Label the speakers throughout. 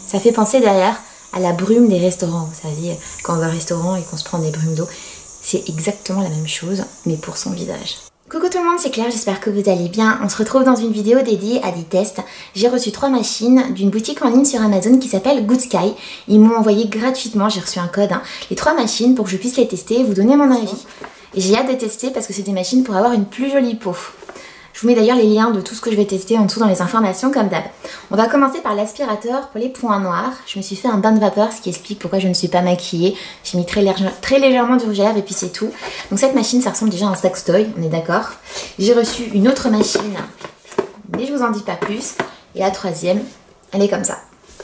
Speaker 1: Ça fait penser d'ailleurs à la brume des restaurants. Vous savez, quand on va au restaurant et qu'on se prend des brumes d'eau, c'est exactement la même chose, mais pour son visage. Coucou tout le monde, c'est Claire, j'espère que vous allez bien. On se retrouve dans une vidéo dédiée à des tests. J'ai reçu 3 machines d'une boutique en ligne sur Amazon qui s'appelle Good Sky. Ils m'ont envoyé gratuitement, j'ai reçu un code, les 3 machines pour que je puisse les tester et vous donner mon avis. Et j'ai hâte de tester parce que c'est des machines pour avoir une plus jolie peau. Je vous mets d'ailleurs les liens de tout ce que je vais tester en dessous dans les informations comme d'hab. On va commencer par l'aspirateur pour les points noirs. Je me suis fait un bain de vapeur, ce qui explique pourquoi je ne suis pas maquillée. J'ai mis très légèrement de rouge à lèvres et puis c'est tout. Donc cette machine, ça ressemble déjà à un sextoy, on est d'accord. J'ai reçu une autre machine, mais je vous en dis pas plus. Et la troisième, elle est comme ça.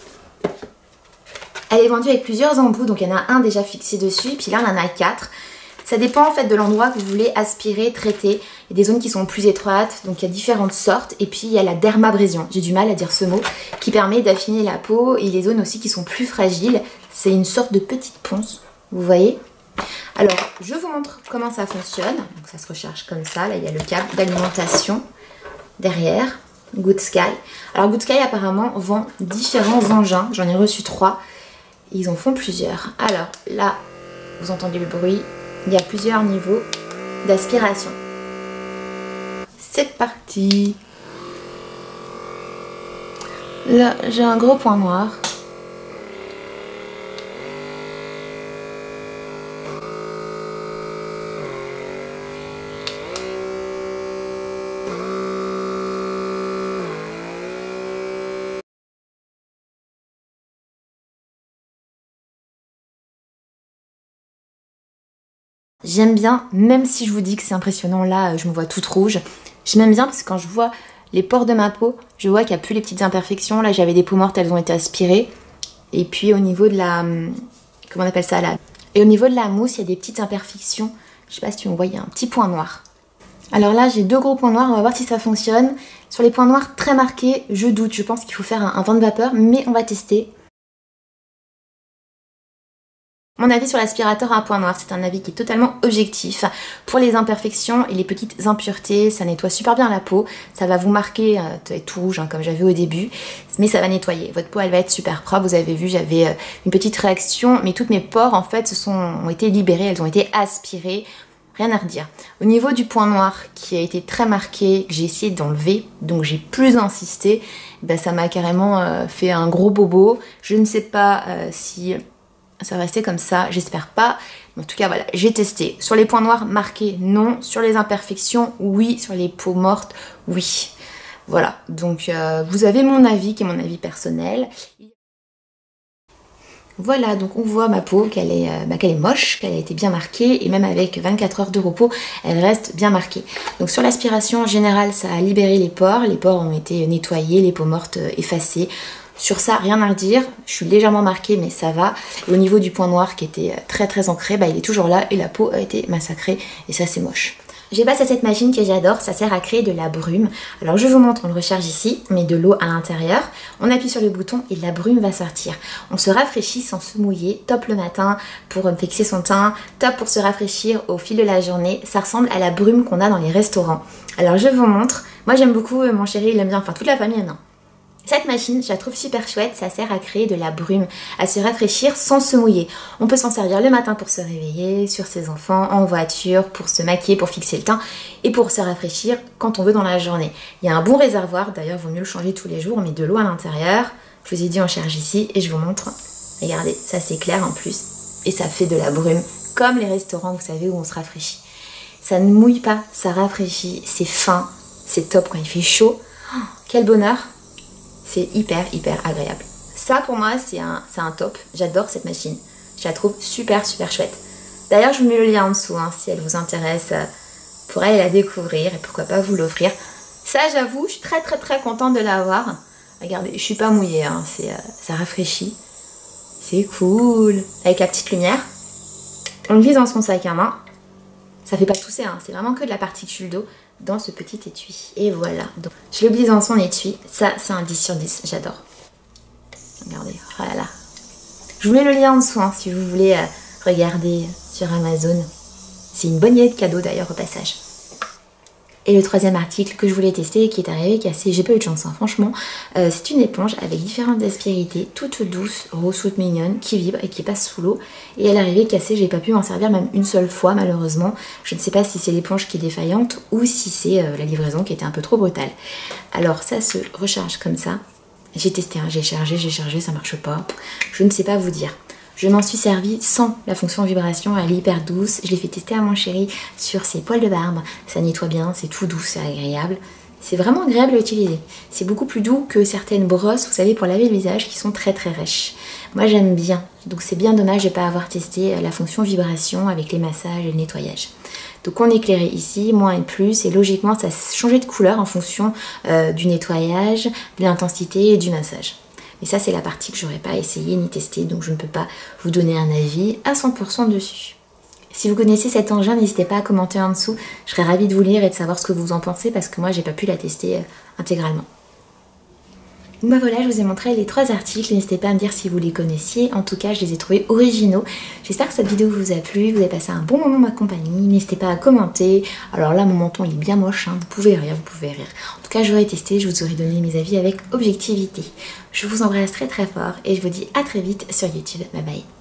Speaker 1: Elle est vendue avec plusieurs embouts, donc il y en a un déjà fixé dessus, et puis là on en a 4. Ça dépend en fait de l'endroit que vous voulez aspirer, traiter. Il y a des zones qui sont plus étroites, donc il y a différentes sortes. Et puis il y a la dermabrasion, j'ai du mal à dire ce mot, qui permet d'affiner la peau. Et les zones aussi qui sont plus fragiles, c'est une sorte de petite ponce, vous voyez. Alors, je vous montre comment ça fonctionne. Donc ça se recharge comme ça, là il y a le câble d'alimentation derrière, Good Sky. Alors Good Sky apparemment vend différents engins, j'en ai reçu 3. Ils en font plusieurs. Alors là, vous entendez le bruit. Il y a plusieurs niveaux d'aspiration. C'est parti. Là, j'ai un gros point noir. J'aime bien, même si je vous dis que c'est impressionnant, là je me vois toute rouge. J'aime bien parce que quand je vois les pores de ma peau, je vois qu'il n'y a plus les petites imperfections. Là j'avais des peaux mortes, elles ont été aspirées. Et puis au niveau de la... comment on appelle ça là? Et au niveau de la mousse, il y a des petites imperfections. Je sais pas si on voit, il y a un petit point noir. Alors là j'ai 2 gros points noirs, on va voir si ça fonctionne. Sur les points noirs très marqués, je doute, je pense qu'il faut faire un bain de vapeur, mais on va tester. Mon avis sur l'aspirateur à point noir, c'est un avis qui est totalement objectif. Pour les imperfections et les petites impuretés, ça nettoie super bien la peau. Ça va vous marquer, tout rouge comme j'avais au début, mais ça va nettoyer. Votre peau, elle va être super propre. Vous avez vu, j'avais une petite réaction, mais toutes mes pores, en fait, ont été libérées, elles ont été aspirées. Rien à redire. Au niveau du point noir qui a été très marqué, que j'ai essayé d'enlever, donc j'ai plus insisté, ben ça m'a carrément fait un gros bobo. Je ne sais pas si... ça va rester comme ça, j'espère pas. Mais en tout cas, voilà, j'ai testé. Sur les points noirs marqués, non. Sur les imperfections, oui. Sur les peaux mortes, oui. Voilà, donc vous avez mon avis, qui est mon avis personnel. Voilà, donc on voit ma peau qu'elle est moche, qu'elle a été bien marquée. Et même avec 24 heures de repos, elle reste bien marquée. Donc sur l'aspiration, en général, ça a libéré les pores. Les pores ont été nettoyés, les peaux mortes effacées. Sur ça, rien à redire, je suis légèrement marquée mais ça va. Et au niveau du point noir qui était très ancré, il est toujours là et la peau a été massacrée et ça c'est moche. J'ai passé cette machine que j'adore, ça sert à créer de la brume. Alors je vous montre, on le recharge ici, on met de l'eau à l'intérieur, on appuie sur le bouton et la brume va sortir. On se rafraîchit sans se mouiller, top le matin pour fixer son teint, top pour se rafraîchir au fil de la journée. Ça ressemble à la brume qu'on a dans les restaurants. Alors je vous montre, moi j'aime beaucoup, mon chéri il aime bien, enfin toute la famille non. Cette machine, je la trouve super chouette, ça sert à créer de la brume, à se rafraîchir sans se mouiller. On peut s'en servir le matin pour se réveiller, sur ses enfants, en voiture, pour se maquiller, pour fixer le teint et pour se rafraîchir quand on veut dans la journée. Il y a un bon réservoir, d'ailleurs il vaut mieux le changer tous les jours, on met de l'eau à l'intérieur. Je vous ai dit on charge ici et je vous montre. Regardez, ça c'est clair en plus et ça fait de la brume comme les restaurants, vous savez, où on se rafraîchit. Ça ne mouille pas, ça rafraîchit, c'est fin, c'est top quand il fait chaud. Oh, quel bonheur! C'est hyper agréable. Ça pour moi c'est un top, j'adore cette machine. Je la trouve super chouette. D'ailleurs je vous mets le lien en dessous si elle vous intéresse, pour aller la découvrir et pourquoi pas vous l'offrir. Ça j'avoue, je suis très contente de l'avoir. Regardez, je suis pas mouillée, ça rafraîchit. C'est cool. Avec la petite lumière. On le glisse dans son sac à main. Ça fait pas tousser, c'est vraiment que de la particule d'eau dans ce petit étui. Et voilà, donc je le glisse dans son étui. Ça c'est un 10 sur 10, j'adore. Regardez, oh là là. Je vous mets le lien en dessous si vous voulez regarder sur Amazon. C'est une bonne idée de cadeau d'ailleurs au passage. Et le troisième article que je voulais tester, qui est arrivé cassé, j'ai pas eu de chance, hein, franchement, c'est une éponge avec différentes aspérités, toute douce, rose toute mignonne, qui vibre et qui passe sous l'eau. Et elle est arrivée cassée, j'ai pas pu m'en servir même une seule fois malheureusement. Je ne sais pas si c'est l'éponge qui est défaillante ou si c'est la livraison qui était un peu trop brutale. Alors ça se recharge comme ça. J'ai testé, hein, j'ai chargé, ça marche pas. Je ne sais pas vous dire. Je m'en suis servie sans la fonction vibration, elle est hyper douce. Je l'ai fait tester à mon chéri sur ses poils de barbe. Ça nettoie bien, c'est tout doux, c'est agréable. C'est vraiment agréable à utiliser. C'est beaucoup plus doux que certaines brosses, vous savez, pour laver le visage, qui sont très rêches. Moi j'aime bien, donc c'est bien dommage de ne pas avoir testé la fonction vibration avec les massages et le nettoyage. Donc on éclairait ici, moins et plus, et logiquement ça changeait de couleur en fonction du nettoyage, de l'intensité et du massage. Mais ça c'est la partie que j'aurais pas essayé ni testé, donc je ne peux pas vous donner un avis à 100% dessus. Si vous connaissez cet engin, n'hésitez pas à commenter en dessous, je serais ravie de vous lire et de savoir ce que vous en pensez parce que moi j'ai pas pu la tester intégralement. Donc bah voilà, je vous ai montré les 3 articles, n'hésitez pas à me dire si vous les connaissiez, en tout cas je les ai trouvés originaux. J'espère que cette vidéo vous a plu, vous avez passé un bon moment en ma compagnie, n'hésitez pas à commenter. Alors là mon menton il est bien moche, hein. Vous pouvez rire. En tout cas j'aurais testé, je vous aurais donné mes avis avec objectivité. Je vous embrasse très fort et je vous dis à très vite sur YouTube, bye bye.